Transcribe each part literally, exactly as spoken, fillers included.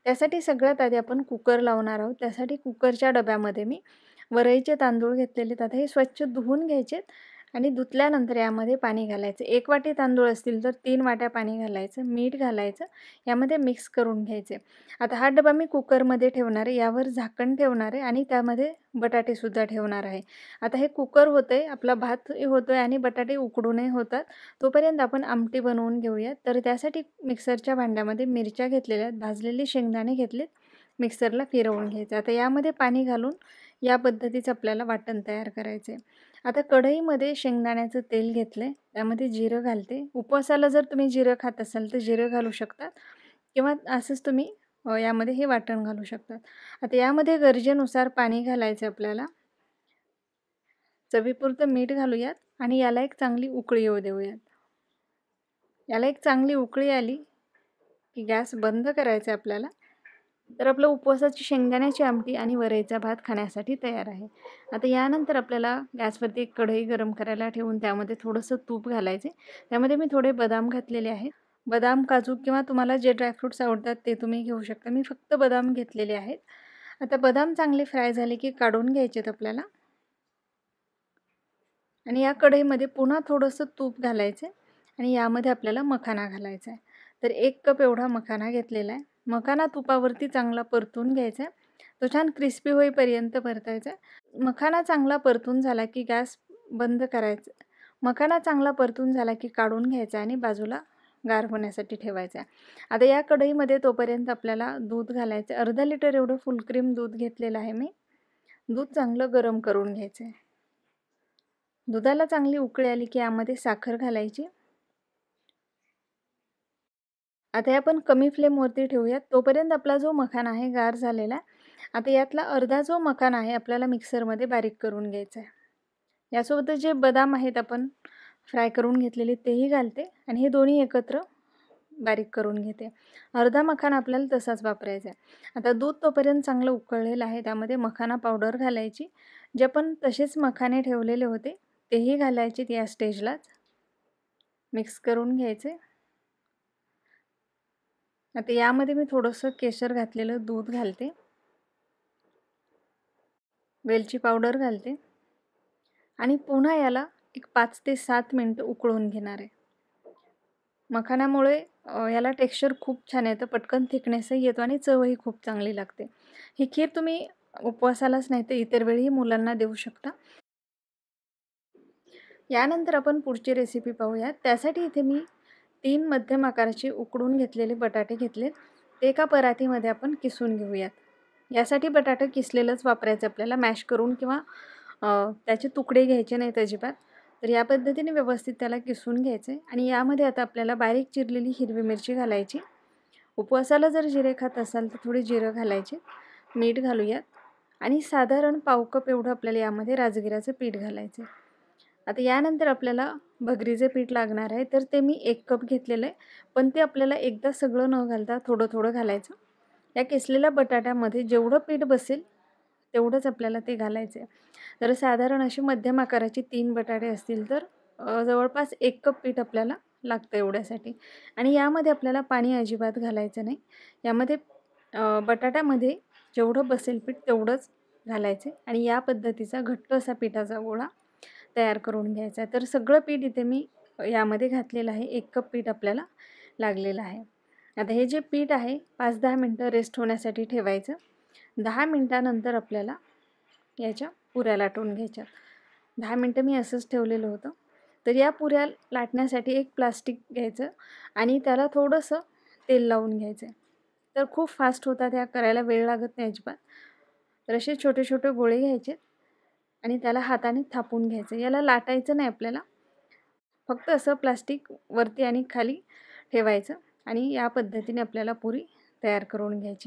त्यासाठी सगळ्यात आधी आपण कुकर लावणार आहोत. त्यासाठी कुकरच्या डब्यामध्ये मी वरईचे तांदूळ घेतलेले, आता हे स्वच्छ धुवून घ्यायचे आणि धुतल्यानंतर यामध्ये पाणी घालायचं. एक वाटी तांदूळ असतील तर तीन वाट्या पाणी घालायचं, मीठ घालायचं, यामध्ये मिक्स करून घ्यायचे. आता हा डबा मी कुकरमध्ये ठेवणार आहे, यावर झाकण ठेवणार आहे आणि त्यामध्ये बटाटेसुद्धा ठेवणार आहे. आता हे कुकर होतं आहे, आपला भात होतो आहे आणि बटाटे उकडूनही होतात, तोपर्यंत आपण आमटी बनवून घेऊयात. तर त्यासाठी मिक्सरच्या भांड्यामध्ये मिरच्या घेतलेल्या आहेत, भाजलेले शेंगदाणे घेतलेत, मिक्सरला फिरवून घ्यायचं. आता यामध्ये पाणी घालून या पद्धतीचं आपल्याला वाटण तयार करायचं आहे. आता कढईमध्ये शेंगदाण्याचं तेल घेतलं आहे, त्यामध्ये जिरं घालते. उपवासाला जर तुम्ही जिरं खात असाल तर जिरं घालू शकतात किंवा असंच तुम्ही यामध्ये हे वाटण घालू शकतात. आता यामध्ये गरजेनुसार पाणी घालायचं आपल्याला, चवीपुरतं मीठ घालूयात आणि याला एक चांगली उकळी येऊ देऊयात. याला एक चांगली उकळी आली की गॅस बंद करायचा आहे आपल्याला. तर आपलं उपवासाची शेंगदाण्याची आमटी आणि वरईचा भात खाण्यासाठी तयार आहे. आता यानंतर आपल्याला गॅसवरती एक कढई गरम करायला ठेवून त्यामध्ये थोडंसं तूप घालायचे. त्यामध्ये मी थोडे बदाम घातलेले आहेत. बदाम, काजू किंवा तुम्हाला जे ड्रायफ्रूट्स आवडतात ते तुम्ही घेऊ शकता. मी फक्त बदाम घेतलेले आहेत. आता बदाम चांगले फ्राय झाले की काढून घ्यायचेत आपल्याला आणि या कढईमध्ये पुन्हा थोडंसं तूप घालायचं आणि यामध्ये आपल्याला मखाना घालायचा आहे. तर एक कप एवढा मखाना घेतलेला आहे. मखाना तुपावरती चांगला परतून घ्यायचा आहे, तो छान क्रिस्पी होईपर्यंत परतायचा आहे. मखाना चांगला परतून झाला की गॅस बंद करायचा. मखाना चांगला परतून झाला की काढून घ्यायचा आणि बाजूला गार होण्यासाठी ठेवायचा आहे. आता या कढईमध्ये तोपर्यंत आपल्याला दूध घालायचं. अर्धा लिटर एवढं फुल क्रीम दूध घेतलेलं आहे मी. दूध चांगलं गरम करून घ्यायचं आहे. दुधाला चांगली उकळी आली की यामध्ये साखर घालायची. आता हे आपण कमी फ्लेमवरती ठेवूयात, तोपर्यंत आपला जो मखाना आहे गार झालेला. आता यातला अर्धा जो मखाना आहे आपल्याला मिक्सरमध्ये बारीक करून घ्यायचा आहे. यासोबतच जे बदाम आहेत आपण फ्राय करून घेतलेले तेही घालते आणि हे दोन्ही एकत्र बारीक करून घेते. अर्धा मखाना आपल्याला तसाच वापरायचा आहे. आता दूध तोपर्यंत चांगलं उकळलेलं आहे, त्यामध्ये मखाना पावडर घालायची. जे आपण तसेच मखाने ठेवलेले होते तेही घालायचे या स्टेजलाच. मिक्स करून घ्यायचे. आता यामध्ये मी थोडंसं केशर घातलेलं दूध घालते, वेलची पावडर घालते आणि पुन्हा याला एक पाच ते सात मिनटं उकळून घेणार आहे. मखानामुळे याला टेक्स्चर खूप छान येतं, पटकन थिकनेसही येतो आणि चवही खूप चांगली लागते. ही खीर तुम्ही उपवासालाच नाही तर इतर वेळीही मुलांना देऊ शकता. यानंतर आपण पुढची रेसिपी पाहूयात. त्यासाठी इथे मी तीन मध्यम आकाराचे उकडून घेतलेले बटाटे घेतलेत, ते एका परातीमध्ये आपण किसून घेऊयात. यासाठी बटाटा किसलेलंच वापरायचं आपल्याला, मॅश करून किंवा त्याचे तुकडे घ्यायचे नाहीत अजिबात. तर या पद्धतीने व्यवस्थित त्याला किसून घ्यायचं आहे आणि यामध्ये आता आपल्याला बारीक चिरलेली हिरवी मिरची घालायची. उपवासाला जर जिरे खात असाल तर थोडी जिरं घालायचे, मीठ घालूयात आणि साधारण पाव कप एवढं आपल्याला यामध्ये राजगिराचं पीठ घालायचं आहे. आता यानंतर आपल्याला भगरीचे पीठ लागणार आहे, तर ते मी एक कप घेतलेलं आहे, पण ते आपल्याला एकदा सगळं न घालता थोडं थोडं घालायचं. या किसलेल्या बटाट्यामध्ये जेवढं पीठ बसेल तेवढंच आपल्याला ते घालायचं आहे. तर साधारण अशी मध्यम आकाराची तीन बटाटे असतील तर जवळपास एक कप पीठ आपल्याला लागतं एवढ्यासाठी. आणि यामध्ये आपल्याला पाणी अजिबात घालायचं नाही. यामध्ये बटाट्यामध्ये जेवढं बसेल पीठ तेवढंच घालायचं आणि या पद्धतीचा घट्ट असा पिठाचा गोळा तयार करून घ्यायचा आहे. तर सगळं पीठ इथे मी यामध्ये घातलेलं आहे, एक कप पीठ आपल्याला लागलेलं आहे. आता हे जे पीठ आहे पाच दहा मिनटं रेस्ट होण्यासाठी ठेवायचं. दहा मिनटानंतर आपल्याला याच्या पुऱ्या लाटून घ्यायच्या. दहा मिनटं मी असंच ठेवलेलं होतं. तर या पुऱ्या लाटण्यासाठी एक प्लास्टिक घ्यायचं आणि त्याला थोडंसं तेल लावून घ्यायचं. तर खूप फास्ट होतात, या करायला वेळ लागत नाही अजिबात. तर असे छोटे छोटे गोळे घ्यायचे आणि त्याला हाताने थापून घ्यायचं. याला लाटायचं नाही आपल्याला, फक्त असं प्लास्टिक वरती आणि खाली ठेवायचं आणि या पद्धतीने आपल्याला पुरी तयार करून घ्यायची.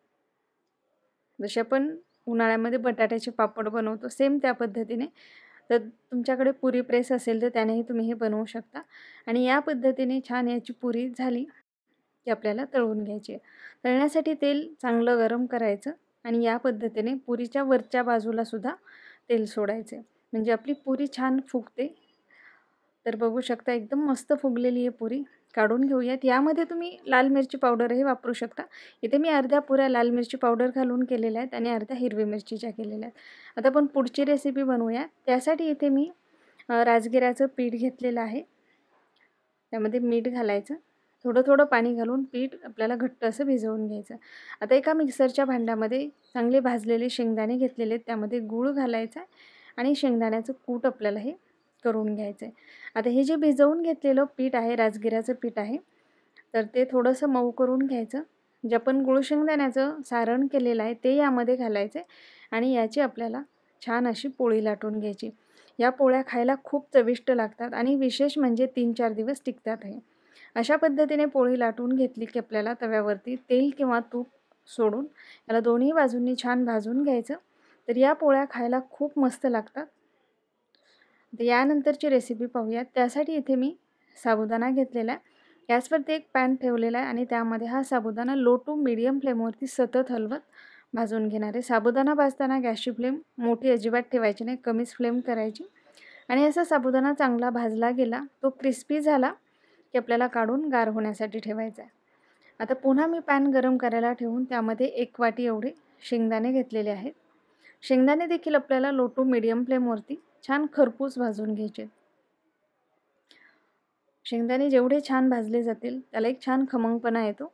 जसे आपण उन्हाळ्यामध्ये बटाट्याचे पापड बनवतो सेम त्या पद्धतीने. तर तुमच्याकडे पुरी प्रेस असेल तर त्यानेही तुम्ही हे बनवू शकता. आणि या पद्धतीने छान याची पुरी झाली की आपल्याला तळून घ्यायची. तळण्यासाठी तेल चांगलं गरम करायचं आणि या पद्धतीने पुरीच्या वरच्या बाजूला सुद्धा तेल सोडायचे, म्हणजे आपली पुरी छान फुगते. तर बघू शकता एकदम मस्त फुगलेली आहे पुरी. काढून घेऊयात। यामध्ये तुम्ही लाल मिरची पावडरही वापरू शकता। इथे मी अर्ध्या पुऱ्या लाल मिरची पावडर घालून केलेल्या आहेत आणि अर्ध्या हिरवी मिरचीच्या केलेल्या आहेत। आता आपण पुढची रेसिपी बनवूया। त्यासाठी इथे मी राजगिऱ्याचं पीठ घेतलेलं आहे। त्यामध्ये मीठ घालायचं, थोडं थोडं पाणी घालून पीठ आपल्याला घट्ट असं भिजवून घ्यायचं। आता एका मिक्सरच्या भांड्यामध्ये चांगले भाजलेले शेंगदाणे घेतलेले, त्यामध्ये गूळ घालायचा आणि शेंगदाण्याचं कूट आपल्याला हे करून घ्यायचं आहे। आता हे जे भिजवून घेतलेलं पीठ आहे, राजगिऱ्याचं पीठ आहे, तर ते थोडंसं मऊ करून घ्यायचं। जे आपण गूळ शेंगदाण्याचं सारण केलेलं आहे ते यामध्ये घालायचं आणि याची आपल्याला छान अशी पोळी लाटून घ्यायची। या पोळ्या खायला खूप चविष्ट लागतात आणि विशेष म्हणजे तीन चार दिवस टिकतात आहे। अशा पद्धतीने पोळी लाटून घेतली की आपल्याला तव्यावरती तेल किंवा तूप सोडून याला दोन्ही बाजूंनी छान भाजून घ्यायचं। तर या पोळ्या खायला खूप मस्त लागतात। तर यानंतरची रेसिपी पाहूयात। त्यासाठी इथे मी साबुदाणा घेतलेला आहे। गॅसवरती एक पॅन ठेवलेला आहे आणि त्यामध्ये हा साबुदाणा लो टू मीडियम फ्लेमवरती सतत हलवत भाजून घेणार आहे। साबुदाणा भाजताना गॅसची फ्लेम मोठी अजिबात ठेवायची नाही, कमीच फ्लेम करायची। आणि असा साबुदाणा चांगला भाजला गेला, तो क्रिस्पी झाला की आपल्याला काढून गार होण्यासाठी ठेवायचा आहे। आता पुन्हा मी पॅन गरम करायला ठेवून त्यामध्ये एक वाटी एवढे शेंगदाणे घेतलेले आहेत। शेंगदाणे देखील आपल्याला लो टू मीडियम फ्लेमवरती छान खरपूस भाजून घ्यायचे। शेंगदाणे जेवढे छान भाजले जातील त्याला एक छान खमंगपणा येतो।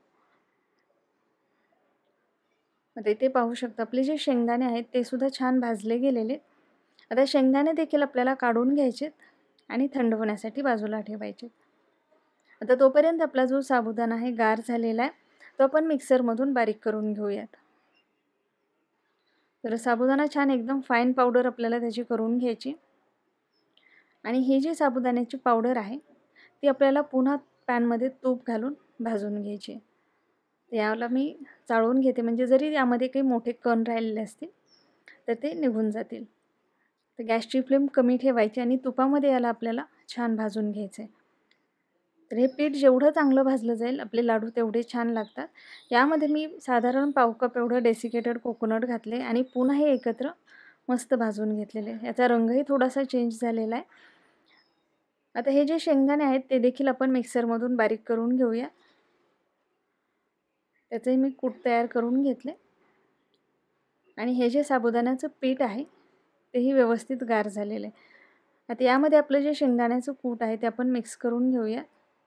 आता इथे पाहू शकता आपले जे शेंगदाणे आहेत ते सुद्धा छान भाजले गेलेले। आता शेंगदाणे देखील आपल्याला काढून घ्यायचेत आणि थंड होण्यासाठी बाजूला ठेवायचे। आता तोपर्यंत आपला जो साबुदाणा आहे गार झालेला आहे, तो आपण मिक्सरमधून बारीक करून घेऊयात। तर साबुदाणा छान एकदम फाईन पावडर आपल्याला त्याची करून घ्यायची आणि ही जी साबुदाण्याची पावडर आहे ती आपल्याला पुन्हा पॅनमध्ये तूप घालून भाजून घ्यायची। याला मी चाळून घेते, म्हणजे जरी यामध्ये काही मोठे कण राहिलेले असतील तर ते निघून जातील। तर गॅसची फ्लेम कमी ठेवायची आणि तुपामध्ये याला आपल्याला छान भाजून घ्यायचं आहे। तर हे पीठ जेवढं चांगलं भाजलं जाईल आपले लाडू तेवढे छान लागतात। यामध्ये मी साधारण पाव कप एवढं डेसिकेटेड कोकोनट घातले आणि पुन्हा हे एकत्र मस्त भाजून घेतलेले। याचा रंगही थोडासा चेंज झालेला आहे। आता हे जे शेंगदाणे आहेत ते देखील आपण मिक्सरमधून बारीक करून घेऊया। त्याचे मी कूट तयार करून घेतले आणि हे जे साबुदाण्याचं पीठ आहे तेही व्यवस्थित गार झालेलं आहे। आता यामध्ये आपलं जे शेंगदाण्याचं कूट आहे ते आपण मिक्स करून घेऊया।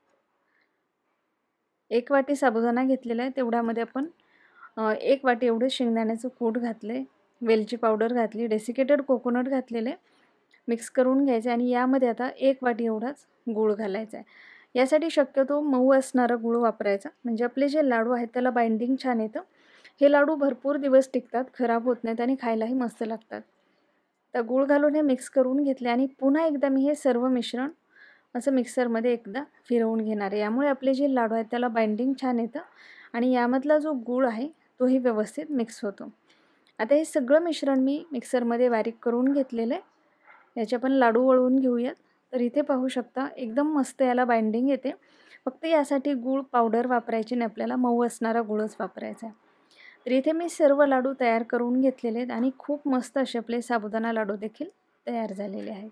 एक वाटी साबुदाणा घेतलेला आहे, तेवढ्यामध्ये आपण एक वाटी एवढे शेंगदाण्याचं कूट घातले, वेलची पावडर घातली, डेसिकेटेड कोकोनट घातलेले, मिक्स करून घ्यायचे आणि यामध्ये आता एक वाटी एवढाच गूळ घालायचा आहे। यासाठी शक्यतो मऊ असणारा गूळ वापरायचा, म्हणजे आपले जे लाडू आहेत त्याला बाइंडिंग छान येतं। हे लाडू भरपूर दिवस टिकतात, खराब होत नाहीत आणि खायलाही मस्त लागतात। तर गूळ घालून हे मिक्स करून घेतले आणि पुन्हा एकदा मी हे सर्व मिश्रण असं मिक्सरमध्ये एकदा फिरवून घेणार आहे। यामुळे आपले जे लाडू आहेत त्याला बाइंडिंग छान येतं आणि यामधला जो गूळ आहे तोही व्यवस्थित मिक्स होतो। आता हे सगळं मिश्रण मी मिक्सरमध्ये बारीक करून घेतलेलं आहे। याचे आपण लाडू वळवून घेऊयात। तर इथे पाहू शकता एकदम मस्त याला बाइंडिंग येते। फक्त यासाठी गूळ पावडर वापरायची नाही, आपल्याला मऊ असणारा गूळच वापरायचा आहे। तर इथे मी सर्व लाडू तयार करून घेतलेले आहेत आणि खूप मस्त असे आपले साबुदाणा लाडू देखील तयार झालेले आहेत।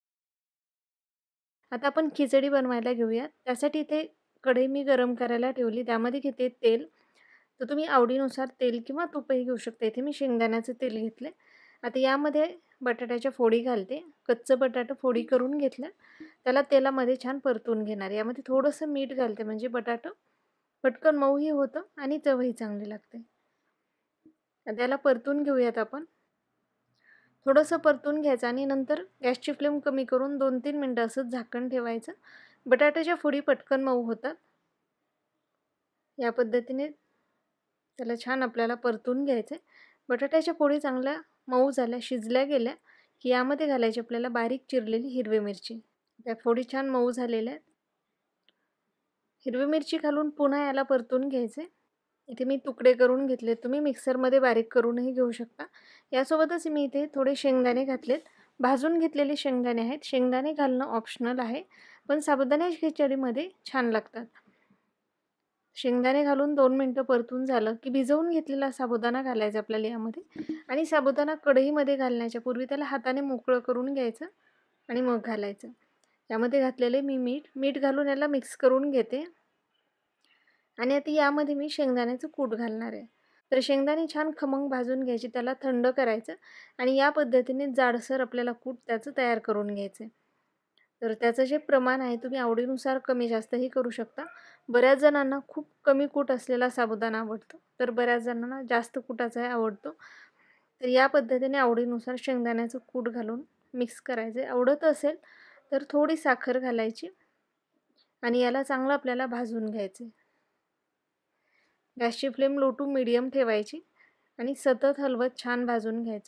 आता आपण खिचडी बनवायला घेऊयात। त्यासाठी इथे कढई मी गरम करायला ठेवली, त्यामध्ये घेते तेल। तर तुम्ही आवडीनुसार तेल किंवा तूपही घेऊ शकता। इथे मी शेंगदाण्याचं तेल घेतले। आता यामध्ये बटाट्याच्या फोडी घालते। कच्चं बटाटा फोडी करून घेतलं, त्याला तेलामध्ये छान परतून घेणार। यामध्ये थोडंसं मीठ घालते, म्हणजे बटाटा पटकन मऊही होतं आणि चवही चांगली लागते। त्याला परतून घेऊयात आपण। थोडंसं परतून घ्यायचं आणि नंतर गॅसची फ्लेम कमी करून दोन तीन मिनटं असं झाकण ठेवायचं। बटाट्याच्या फोडी पटकन मऊ होतात। या पद्धतीने त्याला छान आपल्याला परतून घ्यायचं आहे। बटाट्याच्या फोडी चांगल्या मऊ झाल्या, शिजल्या गेल्या की यामध्ये घालायची आपल्याला बारीक चिरलेली हिरवी मिरची। त्या फोडी छान मऊ झालेल्या आहेत। हिरवी मिरची घालून पुन्हा याला परतून घ्यायचे। इथे मी तुकडे करून घेतले, तुम्ही मिक्सरमध्ये बारीक करूनही घेऊ शकता। यासोबतच मी इथे थोडे शेंगदाणे घातलेत, भाजून घेतलेले शेंगदाणे आहेत। शेंगदाणे घालणं ऑप्शनल आहे, पण साबुदाण्याच्या खिचडीमध्ये छान लागतात। शेंगदाणे घालून दोन मिनटं परतून झालं की भिजवून घेतलेला साबुदाणा घालायचा आपल्याला यामध्ये आणि साबुदाणा कढईमध्ये घालण्याच्या पूर्वी त्याला हाताने मोकळं करून घ्यायचं आणि मग घालायचं। यामध्ये घातलेले मी मीठ मीठ घालून याला मिक्स करून घेते. आणि आता यामध्ये मी शेंगदाण्याचं कूट घालणार आहे. तर शेंगदाणे छान खमंग भाजून घ्यायचे, त्याला थंड करायचं आणि या पद्धतीने जाडसर आपल्याला कूट त्याचं तयार करून घ्यायचं. तर त्याचं जे प्रमाण आहे तुम्ही आवडीनुसार कमी जास्तही करू शकता. बऱ्याच जणांना खूप कमी कूट असलेला साबुदाणा आवडतो, तर बऱ्याच जणांना जास्त कुटाचा आवडतो. तर या पद्धतीने आवडीनुसार शेंगदाण्याचं कूट घालून मिक्स करायचे. आवडत असेल तर थोडी साखर घालायची आणि याला चांगलं आपल्याला भाजून घ्यायचे. गॅसची फ्लेम लो टू मीडियम ठेवायची आणि सतत हलवत छान भाजून घ्यायचं.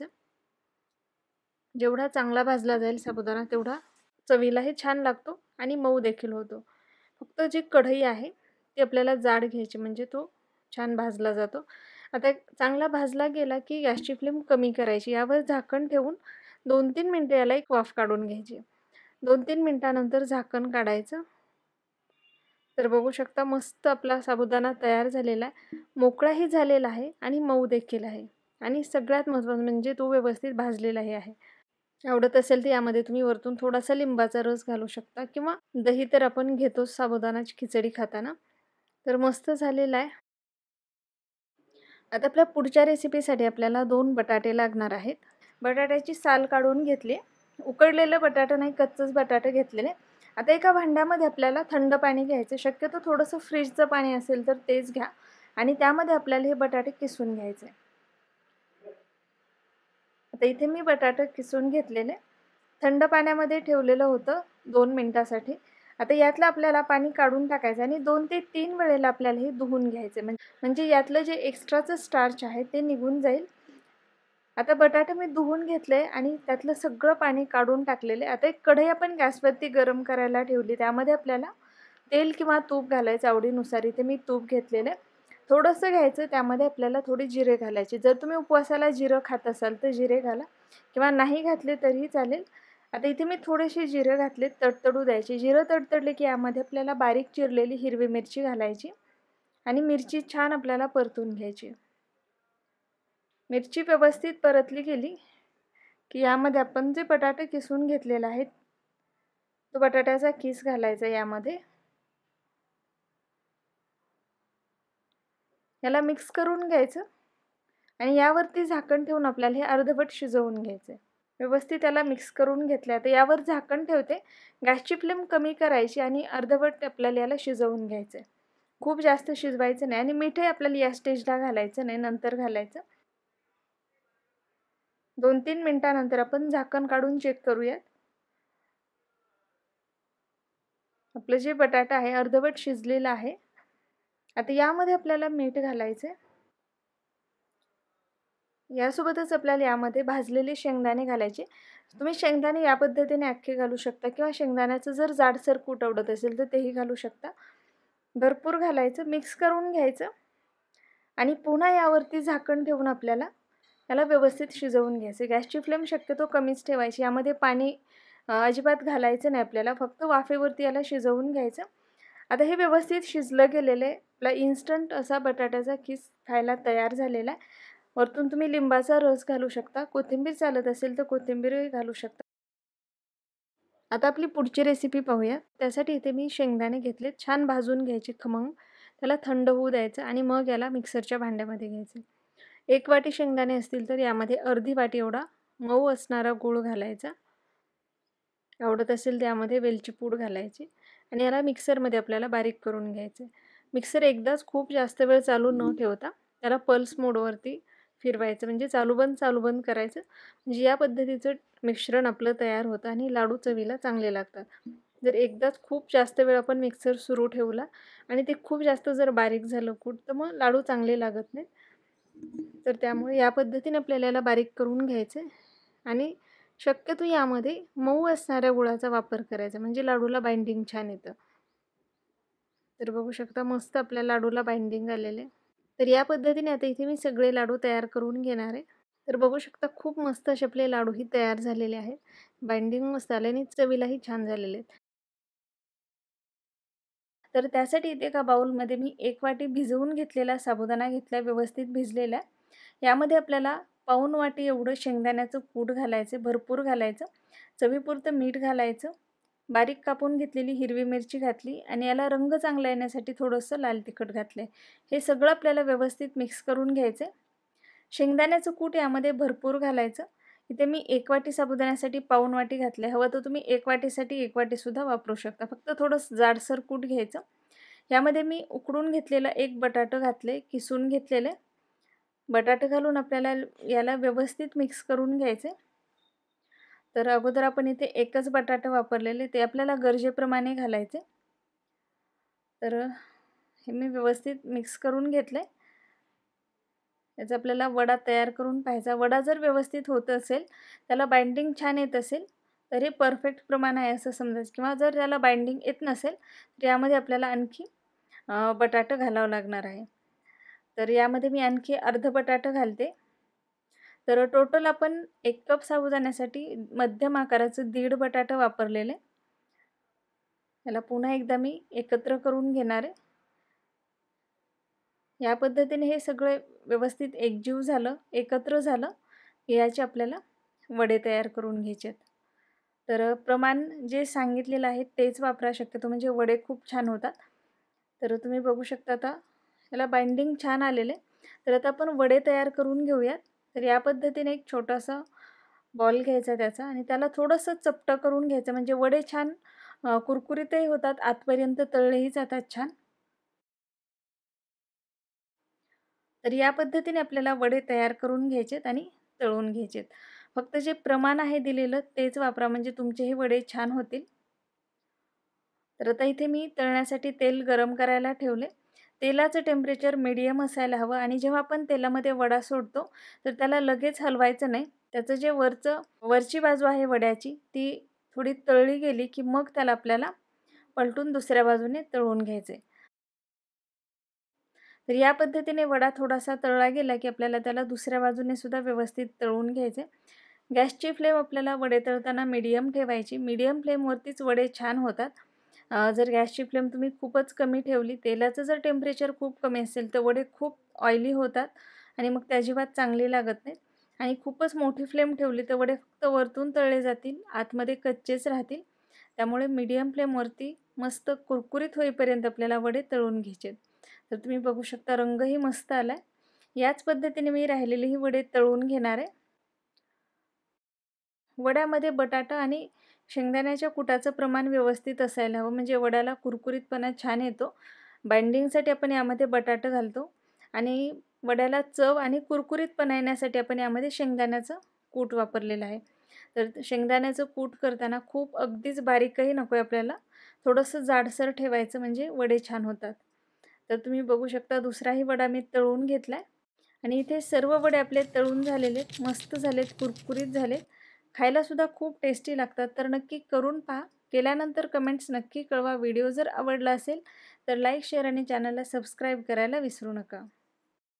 जेवढा चांगला भाजला जाईल साबुदाणा तेवढा चवीलाही छान लागतो आणि मऊ देखील होतो. फक्त जी कढई आहे ती आपल्याला जाड घ्यायची, म्हणजे तो छान भाजला जातो. आता चांगला भाजला गेला की गॅसची फ्लेम कमी करायची. यावर झाकण ठेवून दोन तीन मिनटं याला एक वाफ काढून घ्यायची. दोन तीन मिनटानंतर झाकण काढायचं. तर बघू शकता मस्त आपला साबुदाणा तयार झालेला आहे. मोकळाही झालेला आहे आणि मऊ देखील आहे आणि सगळ्यात महत्त्वाचं म्हणजे तो व्यवस्थित भाजलेलाही आहे. आवडत असेल तर यामध्ये तुम्ही वरतून थोडासा लिंबाचा रस घालू शकता किंवा दही तर आपण घेतोच साबुदाणाची खिचडी खाताना. तर मस्त झालेला आहे. आता आपल्या पुढच्या रेसिपीसाठी आपल्याला दोन बटाटे लागणार आहेत. बटाट्याची साल काढून घेतली. उकडलेलं बटाटा नाही, कच्चंच बटाटे घेतलेले. आता एका भांड्यामध्ये आपल्याला थंड पाणी घ्यायचं. शक्यतो थोडंसं फ्रीजचं पाणी असेल तर तेच घ्या आणि त्यामध्ये आपल्याला हे बटाटे किसून घ्यायचे. आता इथे मी बटाटे किसून घेतलेले थंड पाण्यामध्ये ठेवलेलं होतं दोन मिनिटासाठी. आता यातलं आपल्याला पाणी काढून टाकायचं आणि दोन ते तीन वेळेला आपल्याला हे धुवून घ्यायचे, म्हणजे यातलं जे एक्स्ट्राचं स्टार्च आहे ते निघून जाईल. आता बटाटे मी धुवून घेतले आणि त्यातलं सगळं पाणी काढून टाकलेले. आता एक कढई आपण गॅसवरती गरम करायला ठेवली. त्यामध्ये आपल्याला तेल किंवा तूप घालायचं आवडीनुसार. इथे मी तूप घेतलेलं. थोडंसं घ्यायचं, त्यामध्ये आपल्याला थोडी जिरे घालायचे. जर तुम्ही उपवासाला जिरं खात असाल तर जिरे घाला किंवा नाही घातले तरीही चालेल. आता इथे मी थोडेसे जिरे घातले, तडतडू द्यायचे. जिरं तडतडले की यामध्ये आपल्याला बारीक चिरलेली हिरवी मिरची घालायची आणि मिरची छान आपल्याला परतून घ्यायची. मिरची व्यवस्थित परतली गेली की यामध्ये आपण जे बटाटे किसून घेतलेला आहे तो बटाट्याचा किस घालायचा यामध्ये. याला मिक्स करून घ्यायचं आणि यावरती झाकण ठेवून आपल्याला हे अर्धवट शिजवून घ्यायचं. व्यवस्थित याला मिक्स करून घेतलं. आता यावर झाकण ठेवते. गॅसची फ्लेम कमी करायची आणि अर्धवट आपल्याला याला शिजवून घ्यायचं. खूप जास्त शिजवायचं नाही आणि मीठही आपल्याला या स्टेजला घालायचं नाही, नंतर घालायचं. दोन तीन मिनिटानंतर आपण झाकण काढून चेक करूयात. आपलं जे बटाटा आहे अर्धवट शिजलेलं आहे. आता यामध्ये आपल्याला मीठ घालायचं. यासोबतच आपल्याला यामध्ये भाजलेले शेंगदाणे घालायचे. तुम्ही शेंगदाणे या पद्धतीने अख्खे घालू शकता किंवा शेंगदाण्याचं जर जाडसर कूट आवडत असेल तर तेही घालू शकता. भरपूर घालायचं, मिक्स करून घ्यायचं आणि पुन्हा यावरती झाकण ठेवून आपल्याला याला व्यवस्थित शिजवून घ्यायचं. गॅसची फ्लेम शक्यतो कमीच ठेवायची. यामध्ये पाणी अजिबात घालायचं नाही आपल्याला, फक्त वाफेवरती याला शिजवून घ्यायचं. आता हे व्यवस्थित शिजलं गेलेलं आहे. आपला इन्स्टंट असा बटाट्याचा किस खायला तयार झालेला आहे. वरतून तुम्ही लिंबाचा रस घालू शकता, कोथिंबीर चालत असेल तर कोथिंबीरही घालू शकता. आता आपली पुढची रेसिपी पाहूया. त्यासाठी इथे मी शेंगदाणे घेतले, छान भाजून घ्यायचे खमंग. त्याला थंड होऊ द्यायचं आणि मग याला मिक्सरच्या भांड्यामध्ये घ्यायचं. एक वाटी शेंगदाणे असतील तर यामध्ये अर्धी वाटी एवढा मऊ असणारा गूळ घालायचा. आवडत असेल त्यामध्ये वेलची पूड घालायची आणि याला मिक्सरमध्ये आपल्याला बारीक करून घ्यायचं. मिक्सर एकदाच खूप जास्त वेळ चालू न ठेवता त्याला पल्स मोडवरती फिरवायचं, म्हणजे चालू बंद चालू बंद करायचं. म्हणजे या पद्धतीचं मिश्रण आपलं तयार होतं आणि लाडू चवीला चांगले लागतात. जर एकदाच खूप जास्त वेळ आपण मिक्सर सुरू ठेवला आणि ते खूप जास्त जर बारीक झालं कूट तर मग लाडू चांगले लागत नाहीत. तर त्यामुळे या पद्धतीने आपल्याला याला बारीक करून घ्यायचं आणि शक्यतो यामध्ये मऊ असणाऱ्या गुळाचा वापर करायचा, म्हणजे लाडूला बाइंडिंग छान येतं. तर बघू शकता मस्त आपल्या लाडूला बाइंडिंग आलेले. तर या पद्धतीने आता इथे मी सगळे लाडू तयार करून घेणार आहे. तर बघू शकता खूप मस्त असे आपले लाडूही तयार झालेले आहेत. बाइंडिंग मस्त आले आणि चवीलाही छान झालेले आहेत. तर त्यासाठी इथे एका बाउलमध्ये मी एक वाटी भिजवून घेतलेला साबुदाणा घेतला, व्यवस्थित भिजलेला. यामध्ये आपल्याला पाऊण वाटी एवढं शेंगदाण्याचं कूट घालायचं, भरपूर घालायचं. चवीपुरतं मीठ घालायचं बारीक कापून घेतलेली हिरवी मिरची घातली आणि याला रंग चांगला येण्यासाठी थोडंसं लाल तिखट घातलं आहे. हे सगळं आपल्याला व्यवस्थित मिक्स करून घ्यायचं आहे. शेंगदाण्याचं कूट यामध्ये भरपूर घालायचं. इथे मी एक वाटी साबुदाण्यासाठी पाऊण वाटी घातलं आहे. हवं तर तुम्ही एक वाटीसाठी एक वाटीसुद्धा वापरू शकता. फक्त थोडंसं जाडसर कूट घ्यायचं. यामध्ये मी उकडून घेतलेलं एक बटाटं घातले, किसून घेतलेले. बटाटे घालून आपल्याला याला व्यवस्थित मिक्स करून घ्यायचे. तर अगोदर आपण इथे एकच बटाटा वापरलेले, ते आपल्याला गरजेप्रमाणे घालायचे. तर हे मी व्यवस्थित मिक्स करून घेतले. याचा आपल्याला वडा तयार करून पाहायचा. वडा जर व्यवस्थित होत असेल, त्याला बाइंडिंग छान येत असेल, तर हे परफेक्ट प्रमाण आहे असं समजायचं. किंवा जर त्याला बाइंडिंग येत नसेल, तर यामध्ये आपल्याला आणखी बटाटं घालावं लागणार आहे. तर यामध्ये मी आणखी अर्ध बटाटं घालते. तर टोटल आपण एक कप साबुदाण्यासाठी मध्यम आकाराचं दीड बटाटा वापरलेले. याला पुन्हा एकदा मी एकत्र करून घेणार आहे. या पद्धतीने हे सगळे व्यवस्थित एकजीव झालं, एकत्र झालं, याचे आपल्याला वडे तयार करून घ्यायचे आहेत. तर प्रमाण जे सांगितलेलं आहे तेच वापरा शक्यतो, म्हणजे वडे खूप छान होतात. तर तुम्ही बघू शकता आता याला बाइंडिंग छान आलेले. तर आता आपण वडे तयार करून घेऊयात. तर या पद्धतीने एक छोटासा बॉल घ्यायचा त्याचा आणि त्याला थोडंसं चपटं करून घ्यायचं, म्हणजे वडे छान कुरकुरीतही होतात, आतपर्यंत तळलेही जातात छान. तर या पद्धतीने आपल्याला वडे तयार करून घ्यायचेत आणि तळून घ्यायचेत. फक्त जे प्रमाण आहे दिलेलं तेच वापरा, म्हणजे तुमचे हे वडे छान होतील. तर आता इथे मी तळण्यासाठी तेल गरम करायला ठेवले. तेलाचं टेम्परेचर मीडियम असायला हवं आणि जेव्हा आपण तेलामध्ये वडा सोडतो तर त्याला लगेच हलवायचं नाही. त्याचं जे वरचं वरची बाजू आहे वड्याची ती थोडी तळली गेली की मग त्याला आपल्याला पलटून दुसऱ्या बाजूने तळून घ्यायचं आहे. तर या पद्धतीने वडा थोडासा तळला गेला की आपल्याला त्याला दुसऱ्या बाजूने सुद्धा व्यवस्थित तळून घ्यायचे. गॅसची फ्लेम आपल्याला वडे तळताना मीडियम ठेवायची. मीडियम फ्लेमवरतीच वडे छान होतात. जर गॅसची फ्लेम तुम्ही खूपच कमी ठेवली, तेलाचं जर टेम्परेचर खूप कमी असेल तर वडे खूप ऑइली होतात आणि मग ते अजिबात चांगले लागत नाहीत. आणि खूपच मोठी फ्लेम ठेवली तर वडे फक्त वरतून तळले जातील, आतमध्ये कच्चेच राहतील. त्यामुळे मीडियम फ्लेमवरती मस्त कुरकुरीत होईपर्यंत आपल्याला वडे तळून घ्यायचे. तर तुम्ही बघू शकता रंगही मस्त आला आहे. याच पद्धतीने मी राहिलेलेही वडे तळून घेणार आहे. वड्यामध्ये बटाटा आणि शेंगदाण्याच्या कुटाचं प्रमाण व्यवस्थित असायला हवं, म्हणजे वड्याला कुरकुरीतपणा छान येतो. बाइंडिंगसाठी आपण यामध्ये बटाटा घालतो आणि वड्याला चव आणि कुरकुरीतपणा येण्यासाठी आपण यामध्ये शेंगदाण्याचं कूट वापरलेलं आहे. तर शेंगदाण्याचं कूट करताना खूप अगदीच बारीकही नको आहे आपल्याला, थोडंसं जाडसर ठेवायचं, म्हणजे वडे छान होतात. तर तुम्ही बघू शकता दुसराही वडा मी तळून घेतला आहे आणि इथे सर्व वडे आपले तळून झालेले मस्त झालेत, कुरकुरीत झाले. खायलासुद्धा खूप टेस्टी लागतात. तर नक्की करून पहा. केल्यानंतर कमेंट्स नक्की कळवा. व्हिडिओ जर आवडला असेल तर लाईक, शेअर आणि चॅनलला सबस्क्राईब करायला विसरू नका.